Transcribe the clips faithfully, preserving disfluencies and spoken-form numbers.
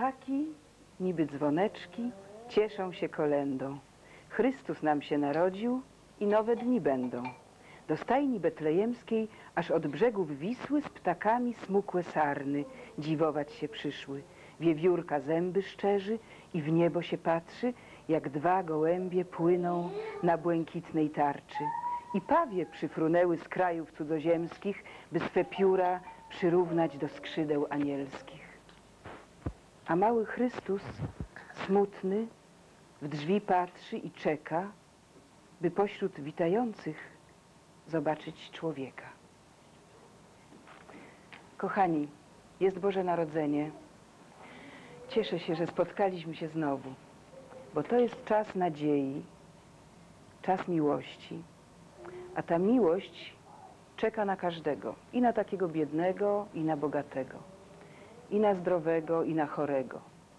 ptaki, niby dzwoneczki, cieszą się kolędą. Chrystus nam się narodził i nowe dni będą. Do stajni betlejemskiej, aż od brzegów Wisły, z ptakami smukłe sarny dziwować się przyszły. Wiewiórka zęby szczerzy i w niebo się patrzy, jak dwa gołębie płyną na błękitnej tarczy. I pawie przyfrunęły z krajów cudzoziemskich, by swe pióra przyrównać do skrzydeł anielskich. A mały Chrystus, smutny, w drzwi patrzy i czeka, by pośród witających zobaczyć człowieka. Kochani, jest Boże Narodzenie. Cieszę się, że spotkaliśmy się znowu, bo to jest czas nadziei, czas miłości. A ta miłość czeka na każdego, i na takiego biednego, i na bogatego, i na zdrowego, i na chorego,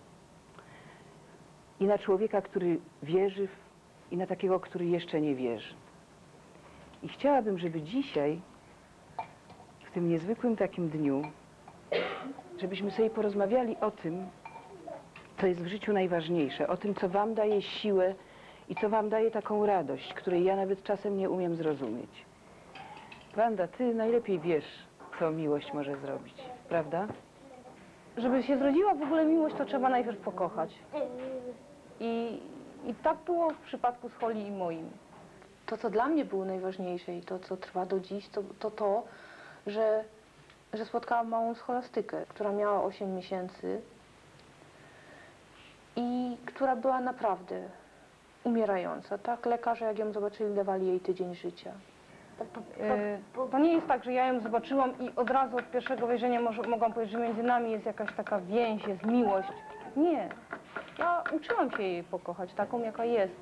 i na człowieka, który wierzy, i na takiego, który jeszcze nie wierzy. I chciałabym, żeby dzisiaj, w tym niezwykłym takim dniu, żebyśmy sobie porozmawiali o tym, co jest w życiu najważniejsze, o tym, co wam daje siłę i co wam daje taką radość, której ja nawet czasem nie umiem zrozumieć. Wanda, ty najlepiej wiesz, co miłość może zrobić, prawda? Żeby się zrodziła w ogóle miłość, to trzeba najpierw pokochać. I, i tak było w przypadku z Holly i moim. To, co dla mnie było najważniejsze i to, co trwa do dziś, to to, to że, że spotkałam małą scholastykę, która miała osiem miesięcy i która była naprawdę umierająca. Tak, lekarze, jak ją zobaczyli, dawali jej tydzień życia. To, to nie jest tak, że ja ją zobaczyłam i od razu od pierwszego wejrzenia może, mogłam powiedzieć, że między nami jest jakaś taka więź, jest miłość. Nie. Ja uczyłam się jej pokochać, taką jaka jest.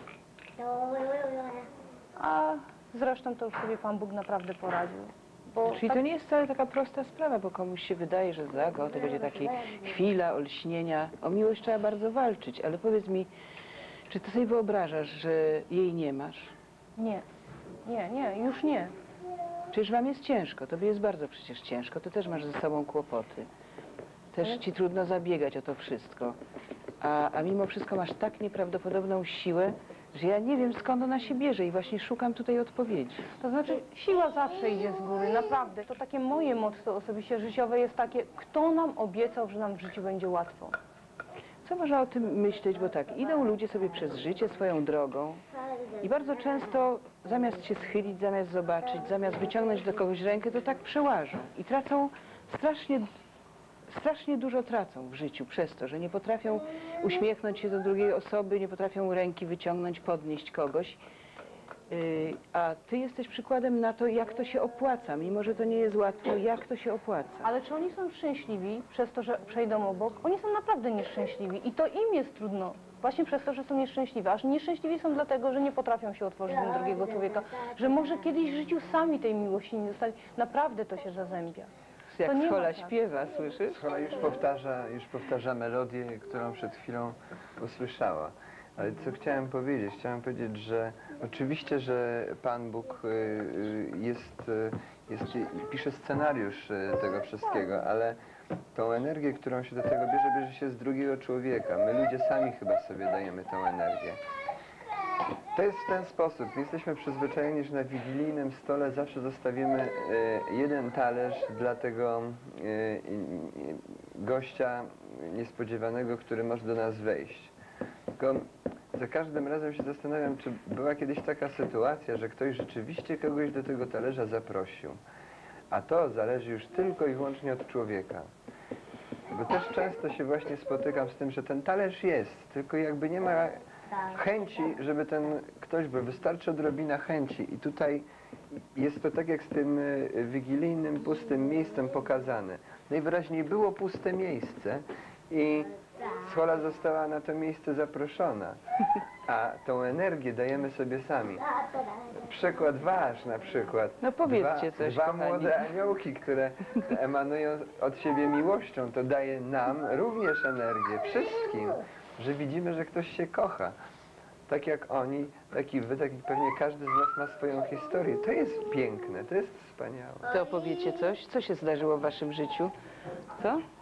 A zresztą to już sobie Pan Bóg naprawdę poradził. Bo Czyli tak... to nie jest wcale taka prosta sprawa, bo komuś się wydaje, że za go to będzie takie chwila olśnienia. O miłość trzeba bardzo walczyć, ale powiedz mi, czy ty sobie wyobrażasz, że jej nie masz? Nie, nie, nie, już nie. Przecież wam jest ciężko, tobie jest bardzo przecież ciężko, ty też masz ze sobą kłopoty. Też ci trudno zabiegać o to wszystko. A, a mimo wszystko masz tak nieprawdopodobną siłę, że ja nie wiem, skąd ona się bierze i właśnie szukam tutaj odpowiedzi. To znaczy, siła zawsze idzie z góry, naprawdę. To takie moje motto osobiście życiowe jest takie, kto nam obiecał, że nam w życiu będzie łatwo. Co można o tym myśleć, bo tak, idą ludzie sobie przez życie swoją drogą i bardzo często zamiast się schylić, zamiast zobaczyć, zamiast wyciągnąć do kogoś rękę, to tak przełażą i tracą strasznie, strasznie dużo tracą w życiu przez to, że nie potrafią uśmiechnąć się do drugiej osoby, nie potrafią ręki wyciągnąć, podnieść kogoś. Yy, a ty jesteś przykładem na to, jak to się opłaca, mimo że to nie jest łatwo, jak to się opłaca. Ale czy oni są szczęśliwi przez to, że przejdą obok? Oni są naprawdę nieszczęśliwi i to im jest trudno. Właśnie przez to, że są nieszczęśliwi. Aż nieszczęśliwi są dlatego, że nie potrafią się otworzyć do drugiego człowieka. Że może kiedyś w życiu sami tej miłości nie dostali. Naprawdę to się zazębia. Jak nie Schola ma tak. śpiewa, słyszysz? Schola już powtarza, już powtarza melodię, którą przed chwilą usłyszała. Ale co chciałem powiedzieć? Chciałem powiedzieć, że oczywiście, że Pan Bóg jest, jest, pisze scenariusz tego wszystkiego, ale tą energię, którą się do tego bierze, bierze się z drugiego człowieka. My ludzie sami chyba sobie dajemy tą energię. To jest w ten sposób. My jesteśmy przyzwyczajeni, że na wigilijnym stole zawsze zostawimy jeden talerz dla tego gościa niespodziewanego, który może do nas wejść. Tylko za każdym razem się zastanawiam, czy była kiedyś taka sytuacja, że ktoś rzeczywiście kogoś do tego talerza zaprosił. A to zależy już tylko i wyłącznie od człowieka. Bo też często się właśnie spotykam z tym, że ten talerz jest, tylko jakby nie ma chęci, żeby ten ktoś, bo wystarczy odrobina chęci. I tutaj jest to tak jak z tym wigilijnym, pustym miejscem pokazane. Najwyraźniej było puste miejsce i Schola została na to miejsce zaproszona, a tą energię dajemy sobie sami. Przykład wasz na przykład. No powiedzcie dwa, coś, Dwa kochani. młode aniołki, które emanują od siebie miłością, to daje nam również energię, wszystkim, że widzimy, że ktoś się kocha. Tak jak oni, tak i wy, tak i pewnie każdy z nas ma swoją historię. To jest piękne, to jest wspaniałe. To opowiecie coś? Co się zdarzyło w waszym życiu? Co?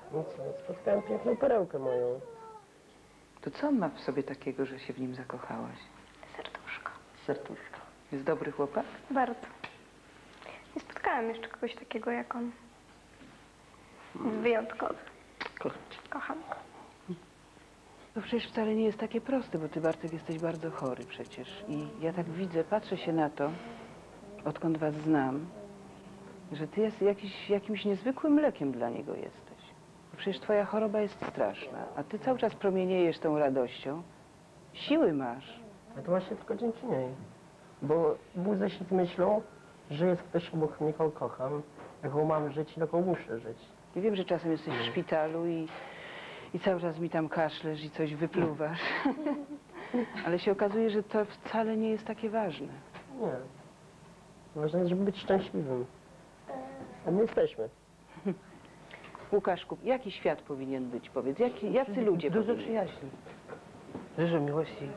No co, spotkałem piękną perełkę moją. To co on ma w sobie takiego, że się w nim zakochałaś? Serduszko. Serduszko. Jest dobry chłopak? Bardzo. Nie spotkałam jeszcze kogoś takiego jak on. Jest wyjątkowy. Kocham cię. Kocham go. To przecież wcale nie jest takie proste, bo ty, Bartek, jesteś bardzo chory przecież. I ja tak widzę, patrzę się na to, odkąd was znam, że ty jest jakiś, jakimś niezwykłym lekiem dla niego jesteś. Bo przecież twoja choroba jest straszna, a ty cały czas promieniejesz tą radością. Siły masz. A to właśnie tylko dzięki niej. Bo Bóg zaś z myślą, że jest ktoś obok mnie, kogo kocham, jaką mam żyć i jaką muszę żyć. I wiem, że czasem jesteś w szpitalu i, i cały czas mi tam kaszlesz i coś wypluwasz. Ale się okazuje, że to wcale nie jest takie ważne. Nie. Ważne jest, żeby być szczęśliwym. A my jesteśmy. Łukaszku, jaki świat powinien być? Powiedz, jaki, jacy ludzie Dużo powinni? przyjaźni. Dużo miłości.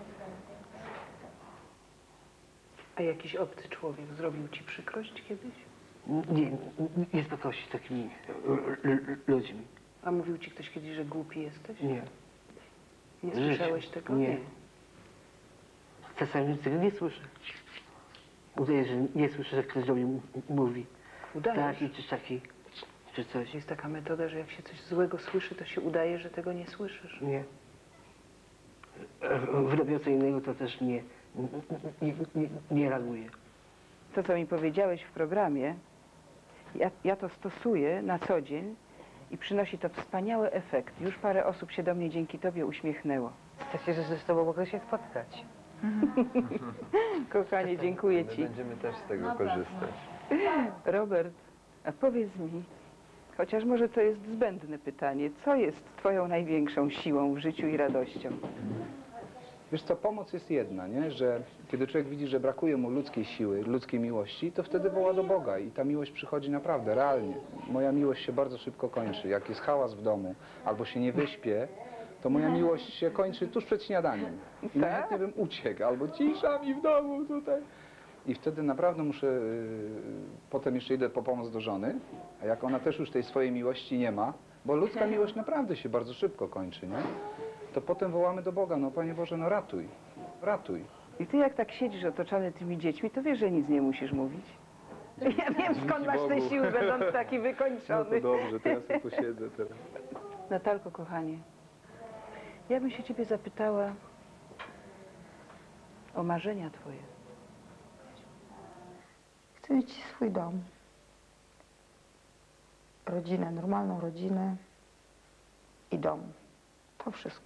A jakiś obcy człowiek zrobił ci przykrość kiedyś? Nie, nie spotkał się z takimi ludźmi. A mówił ci ktoś kiedyś, że głupi jesteś? Nie. Nie W życiu. słyszałeś tego? Nie. Czasami tego nie słyszę. Udaje, że nie słyszę, że ktoś do mnie mówi. Udajesz. Taki czy taki, czy coś. Jest taka metoda, że jak się coś złego słyszy, to się udaje, że tego nie słyszysz. Nie. Wyrobią co innego, to też nie, nie, nie, nie reaguje. To, co mi powiedziałeś w programie, ja, ja to stosuję na co dzień i przynosi to wspaniały efekt. Już parę osób się do mnie dzięki tobie uśmiechnęło. Cieszę się, że z tobą mogę się spotkać. Kochanie, dziękuję My ci. będziemy też z tego korzystać. Robert, a powiedz mi, chociaż może to jest zbędne pytanie, co jest twoją największą siłą w życiu i radością? Wiesz co, pomoc jest jedna, nie? Że kiedy człowiek widzi, że brakuje mu ludzkiej siły, ludzkiej miłości, to wtedy woła do Boga i ta miłość przychodzi naprawdę, realnie. Moja miłość się bardzo szybko kończy. Jak jest hałas w domu albo się nie wyśpię, to moja miłość się kończy tuż przed śniadaniem. I najchętniej bym uciekł, albo cisza mi w domu tutaj. I wtedy naprawdę muszę, yy, potem jeszcze idę po pomoc do żony, a jak ona też już tej swojej miłości nie ma, bo ludzka miłość naprawdę się bardzo szybko kończy, nie? To potem wołamy do Boga, no Panie Boże, no ratuj, ratuj. I ty jak tak siedzisz otoczony tymi dziećmi, to wiesz, że nic nie musisz mówić. Ja wiem, skąd masz te siły, będąc taki No wykończony. to dobrze, to ja sobie posiedzę teraz. Natalko, kochanie, ja bym się ciebie zapytała o marzenia twoje. Chcę mieć swój dom. Rodzinę, normalną rodzinę i dom. To wszystko.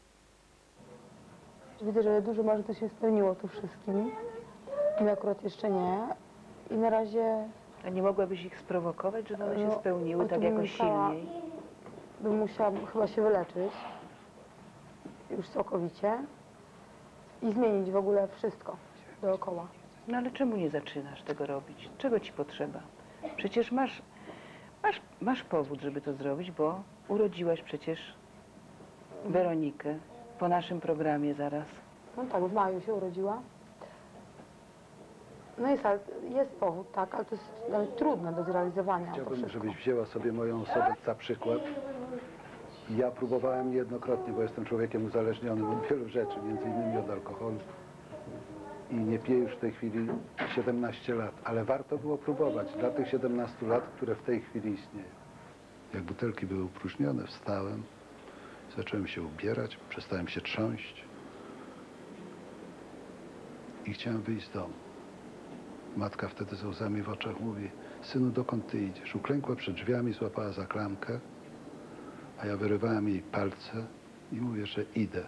Widzę, że dużo marzeń to się spełniło tu wszystkim. My akurat jeszcze nie. I na razie A nie mogłabyś ich sprowokować, żeby one się No, spełniły ale tak to bym jakoś musiała- silniej? bym musiała chyba się wyleczyć. Już całkowicie. I zmienić w ogóle wszystko dookoła. No ale czemu nie zaczynasz tego robić? Czego ci potrzeba? Przecież masz, masz, masz powód, żeby to zrobić, bo urodziłaś przecież Weronikę po naszym programie zaraz. No tak, w maju się urodziła. No jest, ale- jest powód, tak, ale to jest nawet trudne do zrealizowania. to Chciałbym, wszystko. żebyś wzięła sobie moją osobę za przykład. Ja próbowałem niejednokrotnie, bo jestem człowiekiem uzależnionym od wielu rzeczy, między innymi od alkoholu. I nie piję już w tej chwili siedemnaście lat, ale warto było próbować dla tych siedemnastu lat, które w tej chwili istnieją. Jak butelki były opróżnione, wstałem, zacząłem się ubierać, przestałem się trząść i chciałem wyjść z domu. Matka wtedy z łzami w oczach mówi: synu, dokąd ty idziesz? Uklękła przed drzwiami, złapała za klamkę, a ja wyrywałem jej palce i mówię, że idę.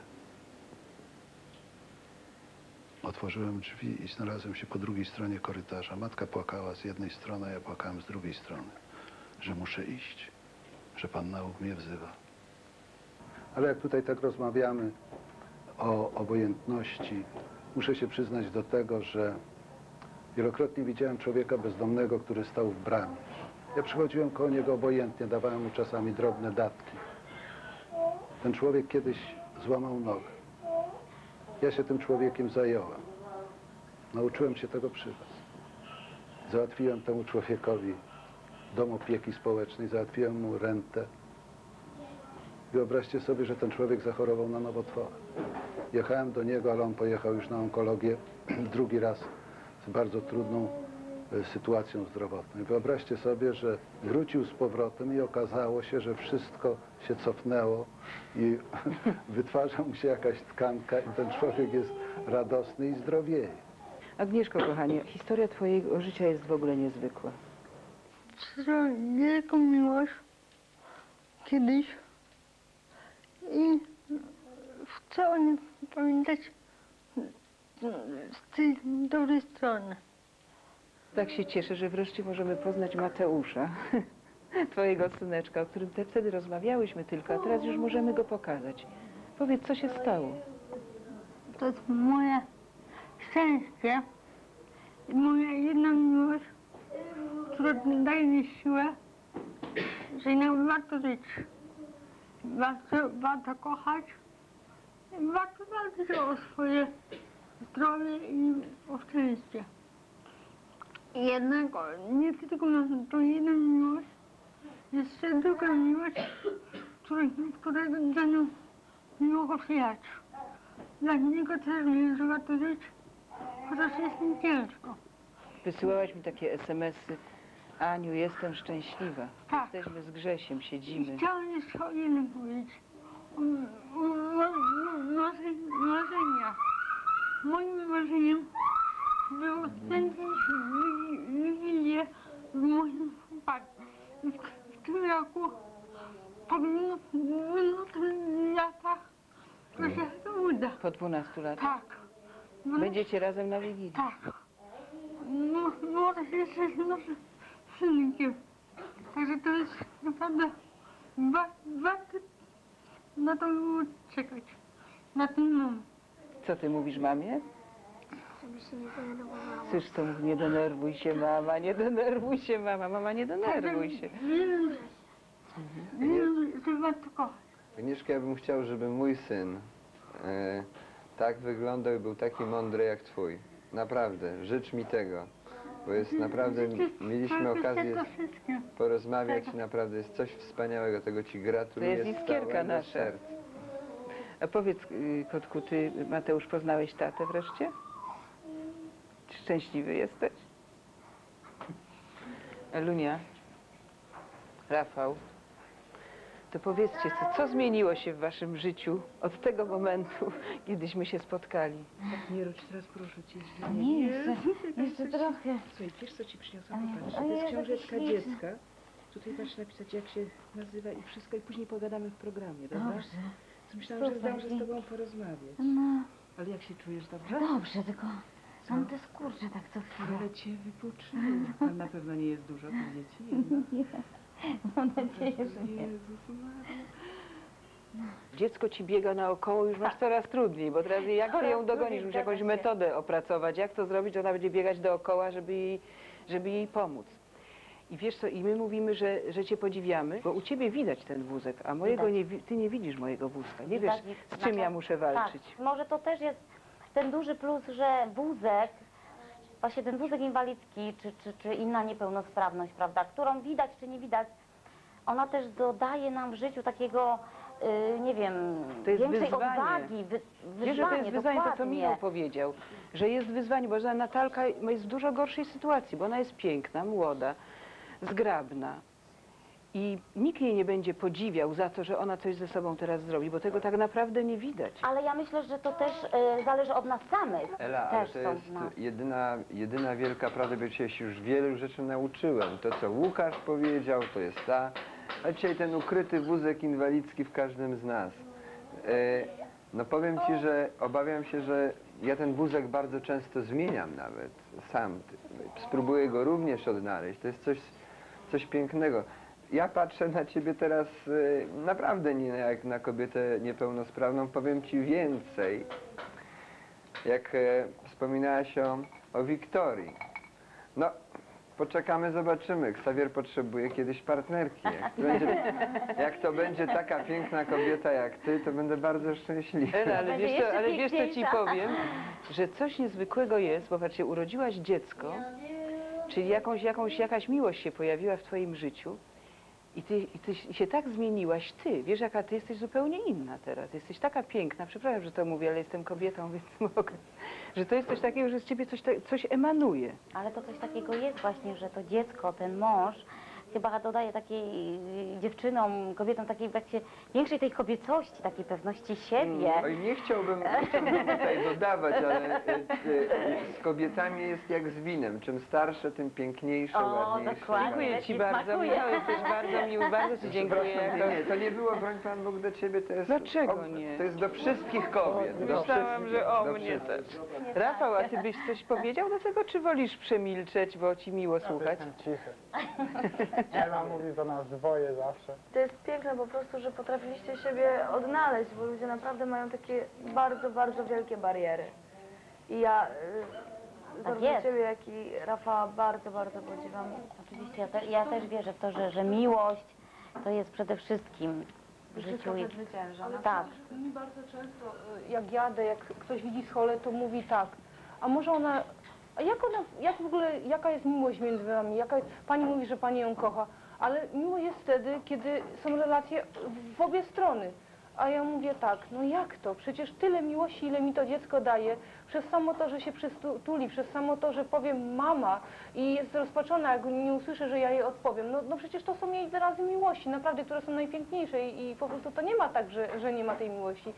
Otworzyłem drzwi i znalazłem się po drugiej stronie korytarza. Matka płakała z jednej strony, a ja płakałem z drugiej strony, że muszę iść, że Pan nauk mnie wzywa. Ale jak tutaj tak rozmawiamy o obojętności, muszę się przyznać do tego, że wielokrotnie widziałem człowieka bezdomnego, który stał w bramie. Ja przychodziłem koło niego obojętnie, dawałem mu czasami drobne datki. Ten człowiek kiedyś złamał nogę. Ja się tym człowiekiem zająłem. Nauczyłem się tego przy was. Załatwiłem temu człowiekowi dom opieki społecznej, załatwiłem mu rentę Wyobraźcie sobie, że ten człowiek zachorował na nowotwora. Jechałem do niego, ale on pojechał już na onkologię drugi raz z bardzo trudną e, sytuacją zdrowotną. I wyobraźcie sobie, że wrócił z powrotem i okazało się, że wszystko się cofnęło i wytwarza mu się jakaś tkanka i ten człowiek jest radosny i zdrowieje. Agnieszko, kochanie, historia twojego życia jest w ogóle niezwykła. Przeżyłam wielką miłość kiedyś i chcę o nim pamiętać z tej dobrej strony. Tak się cieszę, że wreszcie możemy poznać Mateusza, twojego syneczka, o którym te, wtedy rozmawiałyśmy tylko, a teraz już możemy go pokazać. Powiedz, co się stało? To jest moje szczęście i moja jedna miłość, która daje mi siłę, że nam warto żyć. Warto, warto kochać i warto walczyć o swoje zdrowie i o szczęście. I jednak nie tylko na tą jedną miłość, jest jeszcze druga miłość, która, która dla nią miłego przyjaciół. Dla niego też wiem, że warto żyć, chociaż jest mi ciężko. Wysyłałaś mi takie esemesy. Aniu, jestem szczęśliwa. Tak. Jesteśmy z Grzesiem, siedzimy. Chciałam jeszcze o jednym powiedzieć. O, o, o, o marzeń, marzenia. Moim marzeniem było spędzić Wigilię w moim parku. W, w tym roku, po minutnych latach, to się to uda. Po dwunastu latach. Tak. No, Będziecie razem na Wigilii. tak. No, może się jeszcze z naszym synkiem. Także to jest naprawdę warto na to było czekać. Na ten moment. Co ty mówisz mamie? Żeby się nie denerwowała. Słysz, co mówi, nie denerwuj się mama, nie denerwuj się mama, mama nie denerwuj się. Wiem, wiem, że warto kochać. Agnieszka, ja bym chciał, żeby mój syn e, tak wyglądał i był taki mądry jak twój. Naprawdę, życz mi tego. Bo jest naprawdę, mieliśmy okazję porozmawiać i naprawdę jest coś wspaniałego, tego ci gratuluję. To jest z iskierka całego nasza. serca. A powiedz, y, kotku, ty, Mateusz, poznałeś tatę wreszcie? Szczęśliwy jesteś? Elunia, Rafał, to powiedzcie, co, co zmieniło się w waszym życiu od tego momentu, kiedyśmy się spotkali? Nie rocz, teraz proszę cię. Nie, jeszcze, jeszcze trochę. Słuchaj, wiesz co ci przyniosłam? Popatrz, to jest książeczka dziecka. Tutaj patrz napisać, jak się nazywa i wszystko, i później pogadamy w programie, dobra? Dobrze. Myślałam, że zdążę z tobą porozmawiać. No, Ale jak się czujesz, dobrze? dobrze, tylko mam te skurcze tak co chwilę. Ale cię wypoczyło. Tam na pewno nie jest dużo tych dzieci. Nie, mam nadzieję, że nie. Jezus Maria. Dziecko ci biega naokoło, już masz coraz trudniej, bo teraz jak ty ją dogonisz, musisz jakąś metodę opracować, jak to zrobić, że ona będzie biegać dookoła, żeby jej, żeby jej pomóc. I wiesz co, i my mówimy, że, że cię podziwiamy, bo u ciebie widać ten wózek, a mojego nie, wi- ty nie widzisz mojego wózka. Nie wiesz, z czym ja muszę walczyć. Tak, może to też jest ten duży plus, że wózek, właśnie ten wózek inwalidzki, czy, czy, czy inna niepełnosprawność, prawda, którą widać, czy nie widać, ona też dodaje nam w życiu takiego, yy, nie wiem, To jest większej wyzwanie. odwagi, wy, Wiesz, że to jest wyzwanie, to co dokładnie. Michał powiedział, że jest wyzwanie, bo że Natalka jest w dużo gorszej sytuacji, bo ona jest piękna, młoda, zgrabna i nikt jej nie będzie podziwiał za to, że ona coś ze sobą teraz zrobi, bo tego tak naprawdę nie widać. Ale ja myślę, że to też y, zależy od nas samych. Ela, ale też to są jest w nas. jedyna, jedyna wielka prawda, bo dzisiaj się już wielu rzeczy nauczyłem. To, co Łukasz powiedział, to jest ta, a dzisiaj ten ukryty wózek inwalidzki w każdym z nas. E, no powiem ci, że obawiam się, że ja ten wózek bardzo często zmieniam nawet sam. Spróbuję go również odnaleźć. To jest coś, coś pięknego. Ja patrzę na ciebie teraz y, naprawdę nie jak na kobietę niepełnosprawną. Powiem ci więcej. Jak e, wspominałaś o, o Wiktorii. No, poczekamy, zobaczymy. Xavier potrzebuje kiedyś partnerki. Jak to będzie, jak to będzie taka piękna kobieta jak ty, to będę bardzo szczęśliwy. Ela, ale Będzie wiesz, co, jeszcze ale wiesz co ci piękniejsza. powiem? Że coś niezwykłego jest, bo patrzcie, urodziłaś dziecko, czyli jakąś, jakąś, jakaś miłość się pojawiła w twoim życiu I ty, i ty się tak zmieniłaś, ty, wiesz jaka ty jesteś zupełnie inna teraz, jesteś taka piękna, przepraszam, że to mówię, ale jestem kobietą, więc mogę, że to jest coś takiego, że z ciebie coś, coś emanuje. Ale to coś takiego jest właśnie, że to dziecko, ten mąż, chyba dodaje takiej dziewczynom, kobietom takiej właśnie większej tej kobiecości, takiej pewności siebie. Oj, nie chciałbym, nie chciałbym tutaj dodawać, ale e, e, z kobietami jest jak z winem. Czym starsze, tym piękniejsze, O, ładniejsze. dokładnie. Dziękuję ci Nie bardzo, smakuje. Michał, jesteś bardzo miły, bardzo ci dziękuję. Proszę, nie, to nie było, broń Pan Bóg, do Ciebie, to jest... Dlaczego o, nie? To jest do wszystkich kobiet. Do Myślałam, wszystkich, że o do mnie też. wszystkich. Rafał, a ty byś coś powiedział do tego, czy wolisz przemilczeć, bo ci miło słuchać? Jestem cichy. Ela mówi do nas dwoje zawsze. To jest piękne po prostu, że potrafiliście siebie odnaleźć, bo ludzie naprawdę mają takie bardzo, bardzo wielkie bariery. I ja y, zarówno jest. Ciebie, jak i Rafała bardzo, bardzo podziwiam. Oczywiście, ja, te, ja też wierzę w to, że, że miłość to jest przede wszystkim w życiu. I, tak. Mi bardzo często, y, jak jadę, jak ktoś widzi scholę, to mówi tak, a może ona, a jak ona, jak w ogóle, jaka jest miłość między wami? Jaka, pani mówi, że pani ją kocha, ale miłość jest wtedy, kiedy są relacje w, w obie strony. A ja mówię tak, no jak to? Przecież tyle miłości, ile mi to dziecko daje, przez samo to, że się przytuli, przez samo to, że powiem mama i jest rozpaczona, jak nie usłyszę, że ja jej odpowiem. No, no przecież to są jej wyrazy miłości, naprawdę, które są najpiękniejsze i, i po prostu to nie ma tak, że, że nie ma tej miłości.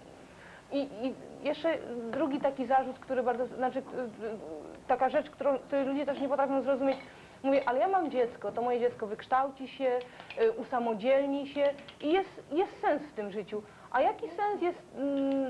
I, I jeszcze drugi taki zarzut, który bardzo, znaczy taka rzecz, którą której ludzie też nie potrafią zrozumieć. Mówię, ale ja mam dziecko, to moje dziecko wykształci się, y, usamodzielni się i jest, jest sens w tym życiu. A jaki sens jest mm,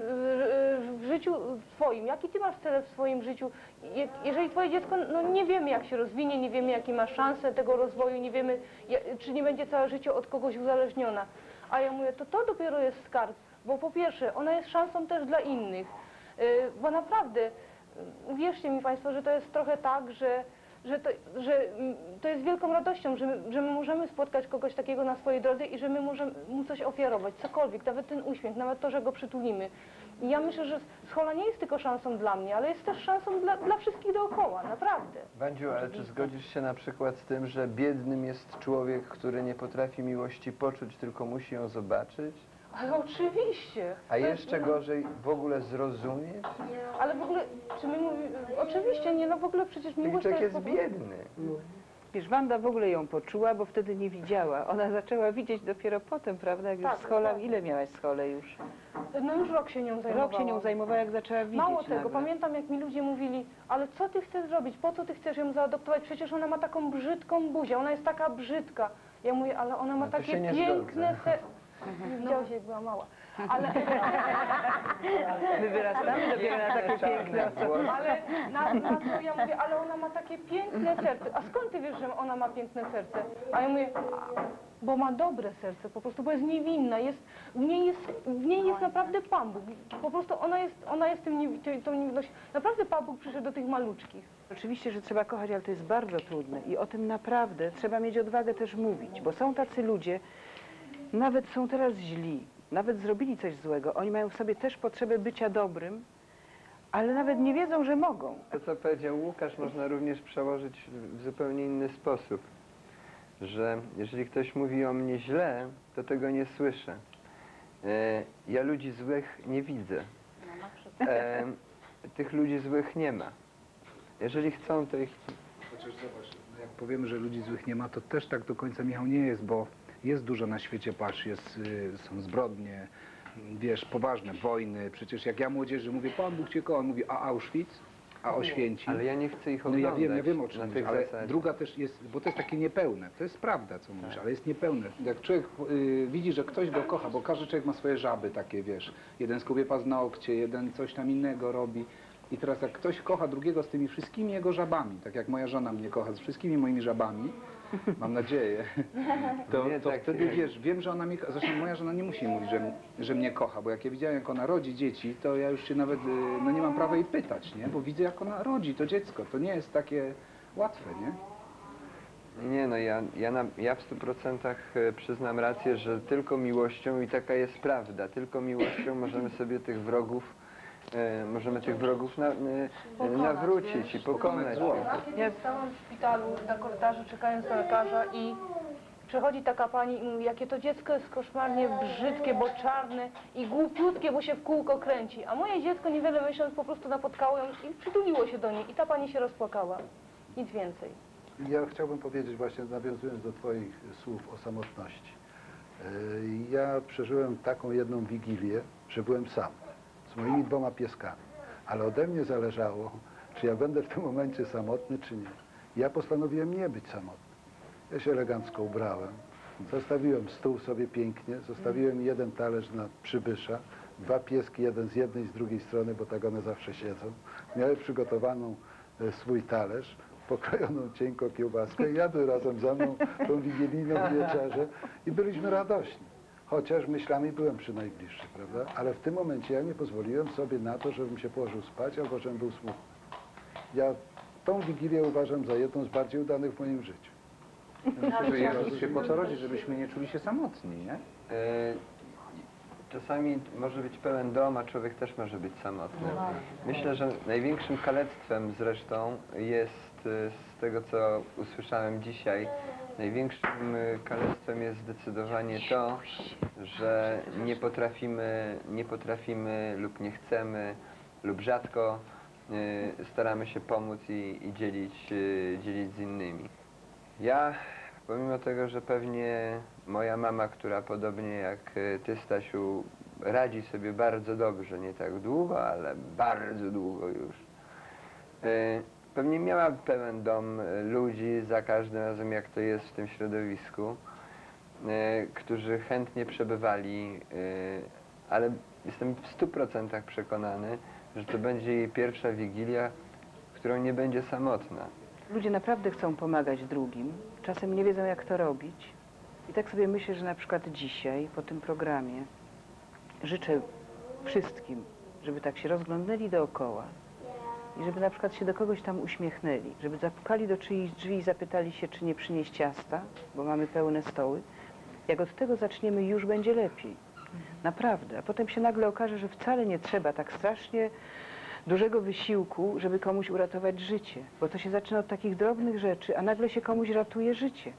w, w życiu twoim? Jaki ty masz cel w swoim życiu? Je, jeżeli twoje dziecko, no nie wiemy jak się rozwinie, nie wiemy jakie ma szanse tego rozwoju, nie wiemy ja, czy nie będzie całe życie od kogoś uzależniona. A ja mówię, to to dopiero jest skarb, bo po pierwsze ona jest szansą też dla innych. Y, bo naprawdę, uwierzcie mi Państwo, że to jest trochę tak, że Że to, że to jest wielką radością, że my, że my możemy spotkać kogoś takiego na swojej drodze i że my możemy mu coś ofiarować, cokolwiek, nawet ten uśmiech, nawet to, że go przytulimy. I ja myślę, że schola nie jest tylko szansą dla mnie, ale jest też szansą dla, dla wszystkich dookoła, naprawdę. Wandziu, ale czy zgodzisz się na przykład z tym, że biednym jest człowiek, który nie potrafi miłości poczuć, tylko musi ją zobaczyć? Ale oczywiście. A jeszcze gorzej w ogóle zrozumieć? Ale w ogóle, czy my mówimy, oczywiście nie, no w ogóle przecież miłość to Człowiek jest... jest po prostu- biedny. Wiesz, Wanda w ogóle ją poczuła, bo wtedy nie widziała. Ona zaczęła widzieć dopiero potem, prawda? Jak już Tak, schola, tak. ile miałaś schole już? No już rok się nią zajmowałam. Rok się nią zajmowała, jak zaczęła widzieć. Mało tego, nagle. pamiętam jak mi ludzie mówili, ale co ty chcesz zrobić, po co ty chcesz ją zaadoptować, przecież ona ma taką brzydką buzię, ona jest taka brzydka. Ja mówię, ale ona ma No to takie się nie piękne zgodzę. serce. Widziałeś, jak była mała. Ale, My wyrastamy dopiero na takie piękne osoby. ale na, na to ja mówię, ale ona ma takie piękne serce. A skąd ty wiesz, że ona ma piękne serce? A ja mówię, bo ma dobre serce, po prostu, bo jest niewinna, jest, w, niej jest, w niej jest naprawdę Pan Bóg. Po prostu ona jest, ona jest tym, niewi- tą niewinnością. Naprawdę Pan Bóg przyszedł do tych maluczkich. Oczywiście, że trzeba kochać, ale to jest bardzo trudne i o tym naprawdę trzeba mieć odwagę też mówić, bo są tacy ludzie, nawet są teraz źli, nawet zrobili coś złego, oni mają w sobie też potrzebę bycia dobrym, ale nawet nie wiedzą, że mogą. To, co powiedział Łukasz, można również przełożyć w zupełnie inny sposób. Że jeżeli ktoś mówi o mnie źle, to tego nie słyszę. E, ja ludzi złych nie widzę. E, tych ludzi złych nie ma. Jeżeli chcą, to ich... Chociaż zobacz, jak powiemy, że ludzi złych nie ma, to też tak do końca, Michał, nie jest, bo jest dużo na świecie, patrz, jest, y, są zbrodnie, wiesz, poważne wojny. Przecież jak ja młodzieży mówię, Pan Bóg cię kocha, on mówi, a Auschwitz, a Oświęcim. Ale ja nie chcę ich No oglądać. ja wiem, ja wiem o czym na mówisz, tych ale zasadzie. druga też jest, bo to jest takie niepełne, to jest prawda, co mówisz, ale jest niepełne. Jak człowiek y, widzi, że ktoś go kocha, bo każdy człowiek ma swoje żaby takie, wiesz, jeden skubie paznokcie, jeden coś tam innego robi. I teraz jak ktoś kocha drugiego z tymi wszystkimi jego żabami, tak jak moja żona mnie kocha z wszystkimi moimi żabami, mam nadzieję, to, Nie, to tak, wtedy tak. wiesz, wiem, że ona mnie kocha. Zresztą moja żona nie musi mówić, że, że mnie kocha, bo jak ja widziałem, jak ona rodzi dzieci, to ja już się nawet, y, no nie mam prawa jej pytać, nie? Bo widzę, jak ona rodzi to dziecko. To nie jest takie łatwe, nie? Nie no, ja, ja, na, ja w stu procentach e, przyznam rację, że tylko miłością, i taka jest prawda, tylko miłością możemy sobie tych wrogów, e, możemy tych wrogów na, e, nawrócić i pokonać. Ja stałam w szpitalu na korytarzu, czekając na lekarza i Przechodzi taka pani i mówi, jakie to dziecko jest koszmarnie brzydkie, bo czarne i głupiutkie, bo się w kółko kręci. A moje dziecko, niewiele myśląc, po prostu napotkało ją i przytuliło się do niej i ta pani się rozpłakała. Nic więcej. Ja chciałbym powiedzieć właśnie, nawiązując do Twoich słów o samotności. Ja przeżyłem taką jedną wigilię, że byłem sam, z moimi dwoma pieskami. Ale ode mnie zależało, czy ja będę w tym momencie samotny, czy nie. Ja postanowiłem nie być samotny. Ja się elegancko ubrałem, zostawiłem stół sobie pięknie, zostawiłem jeden talerz na przybysza, dwa pieski, jeden z jednej, z drugiej strony, bo tak one zawsze siedzą. Miały przygotowaną e, swój talerz, pokrojoną cienko kiełbaskę i jadły razem ze mną tą wigilijną wieczerzę i byliśmy radośni. Chociaż myślami byłem przy najbliższych, prawda? Ale w tym momencie ja nie pozwoliłem sobie na to, żebym się położył spać, albo żebym był smutny. Ja tą wigilię uważam za jedną z bardziej udanych w moim życiu. Myślę, że Jezus się po to rodzi, żebyśmy nie czuli się samotni, nie? E, Czasami może być pełen dom, a człowiek też może być samotny. Myślę, że największym kalectwem zresztą jest, z tego co usłyszałem dzisiaj, największym kalectwem jest zdecydowanie to, że nie potrafimy, nie potrafimy lub nie chcemy lub rzadko y, staramy się pomóc i, i dzielić, y, dzielić z innymi. Ja, pomimo tego, że pewnie moja mama, która podobnie jak Ty, Stasiu, radzi sobie bardzo dobrze, nie tak długo, ale bardzo długo już, y, pewnie miała pełen dom ludzi za każdym razem, jak to jest w tym środowisku, y, którzy chętnie przebywali, y, ale jestem w stu procentach przekonany, że to będzie jej pierwsza wigilia, w którą nie będzie samotna. Ludzie naprawdę chcą pomagać drugim, czasem nie wiedzą, jak to robić. I tak sobie myślę, że na przykład dzisiaj, po tym programie, życzę wszystkim, żeby tak się rozglądnęli dookoła i żeby na przykład się do kogoś tam uśmiechnęli, żeby zapukali do czyichś drzwi i zapytali się, czy nie przynieść ciasta, bo mamy pełne stoły. Jak od tego zaczniemy, już będzie lepiej. Naprawdę. A potem się nagle okaże, że wcale nie trzeba tak strasznie dużego wysiłku, żeby komuś uratować życie. Bo to się zaczyna od takich drobnych rzeczy, a nagle się komuś ratuje życie.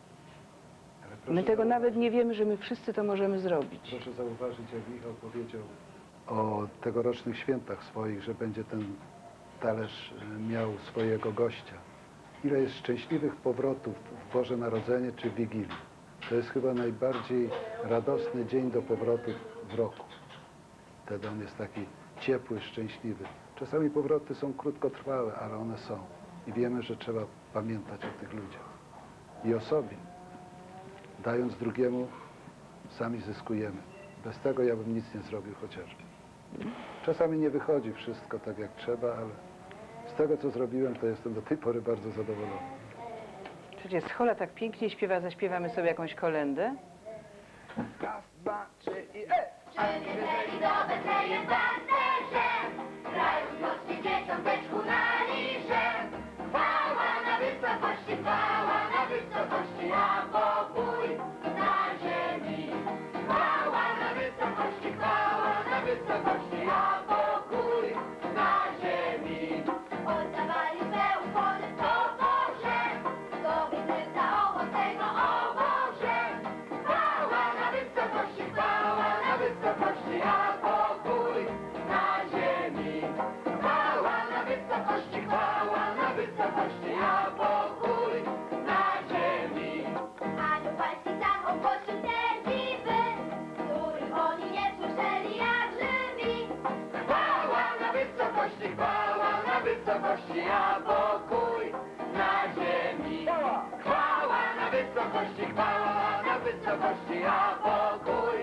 My tego nawet nie wiemy, że my wszyscy to możemy zrobić. Proszę zauważyć, jak Michał powiedział o tegorocznych świętach swoich, że będzie ten talerz miał swojego gościa. Ile jest szczęśliwych powrotów w Boże Narodzenie czy w Wigilii. To jest chyba najbardziej radosny dzień do powrotów w roku. Wtedy on jest taki ciepły, szczęśliwy. Czasami powroty są krótkotrwałe, ale one są. I wiemy, że trzeba pamiętać o tych ludziach. I o sobie. Dając drugiemu, sami zyskujemy. Bez tego ja bym nic nie zrobił chociażby. Czasami nie wychodzi wszystko tak, jak trzeba, ale z tego, co zrobiłem, to jestem do tej pory bardzo zadowolony. Przecież Schola tak pięknie śpiewa, zaśpiewamy sobie jakąś kolędę. Raz, dwa, trzy i e! Przybyli do Betlejem pasterze, kraju złości dzieciąteczku na liże. Chwała na wysokości, chwała na wysokości, a pokój na ziemi. Chwała na wysokości, chwała na wysokości, a pokój na ziemi. Oddawali swe ukłony w pokorze, Bogowi serca owocnego o Boże. Chwała na wysokości, chwała na wysokości, a pokój na ziemi. Chwała na wysokości, chwała na wysokości, a pokój na ziemi. Anioł Pański tam ogłosił te dziwy, których oni nie słyszeli jak żywi. Chwała na wysokości, chwała na wysokości, a pokój na ziemi. Chwała na wysokości, chwała na wysokości, a pokój